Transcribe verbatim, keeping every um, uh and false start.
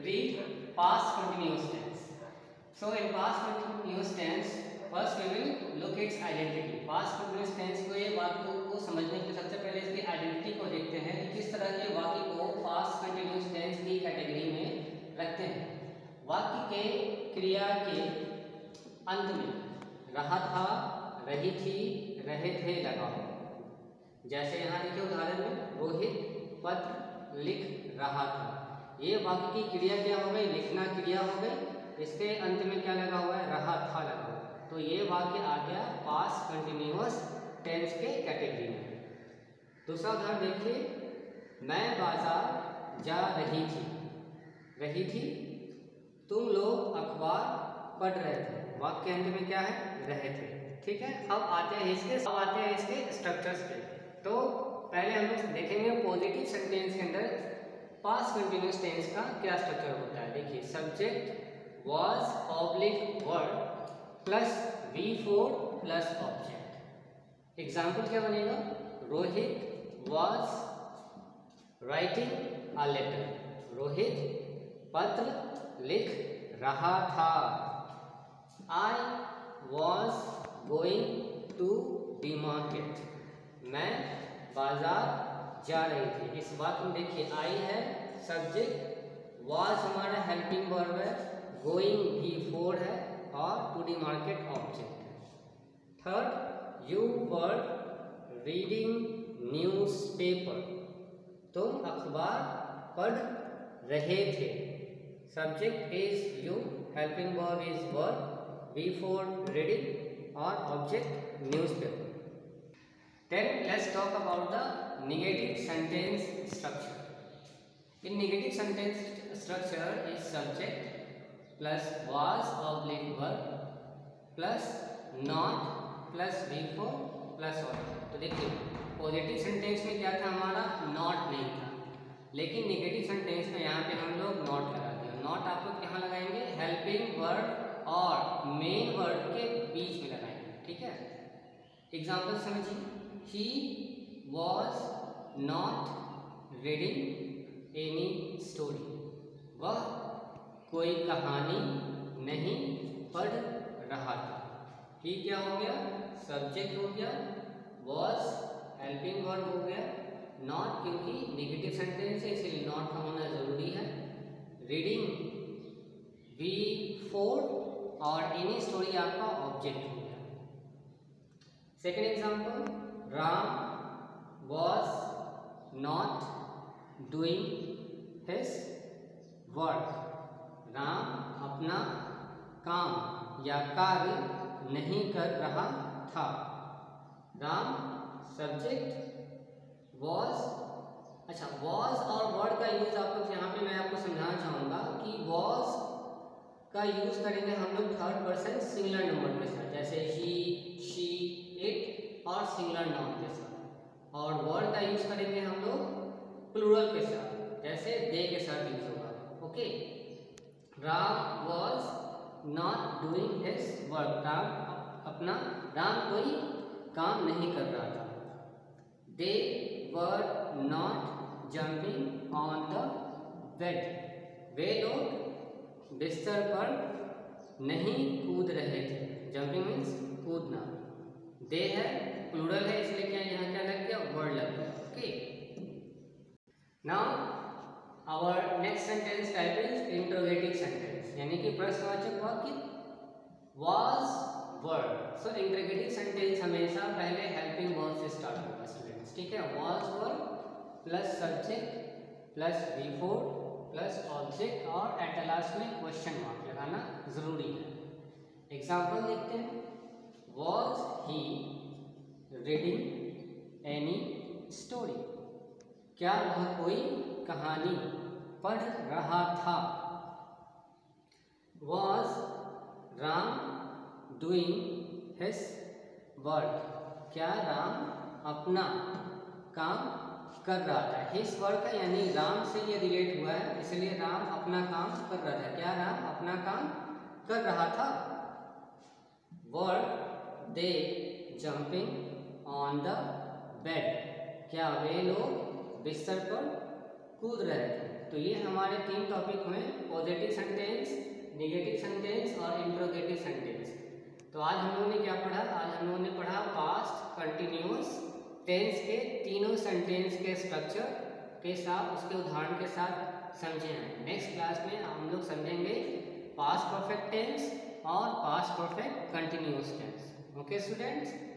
read past continuous tense. So in past continuous tense, first we will look its identity. Past continuous tense को ये वाक्य को समझने के लिए सबसे पहले इसकी आइडेंटिटी को देखते हैं कि किस तरह के वाक्य को past continuous tense की कैटेगरी में रखते हैं। वाक्य के क्रिया के अंत में रहा था, रही थी, रहे थे लगा हो। जैसे यहाँ देखिए उदाहरण में रोहित पत्र लिख रहा था। ये वाक्य की क्रिया क्या हो गई? लिखना क्रिया हो गई। इसके अंत में क्या लगा हुआ है? रहा था लगा हुआ। तो ये वाक्य आ गया पास्ट कंटिन्यूअस टेंस के कैटेगरी में। दूसरा उदाहरण देखिए, मैं बाजार जा रही थी। रही थी, तुम लोग अखबार पढ़ रहे थे। वाक्य के अंत में क्या है? रहे थे। ठीक है, अब आते हैं इसके अब आते हैं इसके स्ट्रक्चर्स पे। तो पहले हम लोग देखेंगे पॉजिटिव सेंटेंस के अंदर पास्ट कंटिन्यूअस टेंस का क्या स्ट्रक्चर होता है। देखिए, subject was oblique word plus V four plus object. Example क्या बनेगा? Rohit was writing a letter. Rohit पत्र लिख रहा था। I was going to the market. मैं बाजार जा रही थी। इस वाक्य में देखिए, आई है सब्जेक्ट, वाज हमारा हेल्पिंग वर्ब है, गोइंग भी फोर है और टू डी मार्केट ऑब्जेक्ट है। Third, you were reading newspaper. तुम अखबार पढ़ रहे थे। Subject is you, helping verb is verb, V four reading और object newspaper. Then let's talk about the negative sentence structure. In negative sentence structure is subject plus was oblique verb plus not plus V four plus object. तो देखिए, positive sentence में क्या था हमारा? Not नहीं था, लेकिन नेगेटिव सेंटेंस में यहाँ पे हम लोग नॉट लगा दिया। नॉट आप लोग यहाँ लगाएंगे हेल्पिंग वर्ब और मेन वर्ब के बीच में लगाएंगे। ठीक है, एग्जाम्पल समझिए। He was not reading any story. वह कोई कहानी नहीं पढ़ रहा था। ही क्या हो गया? सब्जेक्ट हो गया, was हेल्पिंग वर्ब हो गया, नॉट क्योंकि नेगेटिव सेंटेंस है इसलिए नॉट का होना जरूरी है। रीडिंग वी फोर और एनी स्टोरी आपका ऑब्जेक्ट हो गया। Second example, Ram was not doing his work. Ram अपना काम या कार्य नहीं कर रहा था। राम सब्जेक्ट was, अच्छा was और वर्ड का यूज आप लोग यहाँ पे मैं आपको समझाना चाहूँगा कि was का यूज करेंगे हम लोग थर्ड पर्सन सिंगुलर नंबर के साथ, जैसे he, she, it और सिंगुलर नाउन के साथ। और वर्ड का यूज करेंगे हम लोग प्लूरल के साथ, जैसे दे के साथ यूज होगा। Okay, Ram was not doing his work. Ram अपना राम कोई काम नहीं कर रहा था। They were not jumping on the bed. वे लोग बिस्तर पर नहीं कूद रहे थे। जंपिंग मीन्स कूदना। दे है प्लूरल है इसलिए क्या यहाँ क्या लग गया? वर्ड लग गया। Okay, now our next sentence type is interrogative sentence, यानी कि प्रश्नवाचक वाक्य। Was word. So interrogative sentence हमेशा पहले हेल्पिंग वर्ब से स्टार्ट होगा स्टूडेंट्स। ठीक है, was word plus subject plus V four plus object और एट द लास्ट में क्वेश्चन मार्क लगाना जरूरी है। एग्जाम्पल देखते हैं। Was he reading any story? क्या वह कोई कहानी पढ़ रहा था? Was Ram doing his work? क्या राम अपना काम कर रहा था? his work है यानी राम से ये रिलेट हुआ है, इसलिए राम अपना काम कर रहा था। क्या राम अपना काम कर रहा था? Word they jumping on the bed. क्या वे लोग बिस्तर पर कूद रहे थे? तो ये हमारे तीन टॉपिक हुए, पॉजिटिव सेंटेंस, नेगेटिव सेंटेंस और इंट्रोगेटिव सेंटेंस। तो आज हम लोगों ने क्या पढ़ा? आज हम लोगों ने पढ़ा पास्ट कंटिन्यूअस टेंस के तीनों सेंटेंस के स्ट्रक्चर के साथ, उसके उदाहरण के साथ समझे हैं। नेक्स्ट क्लास में हम लोग समझेंगे पास्ट परफेक्ट टेंस और past perfect continuous tense. Okay students.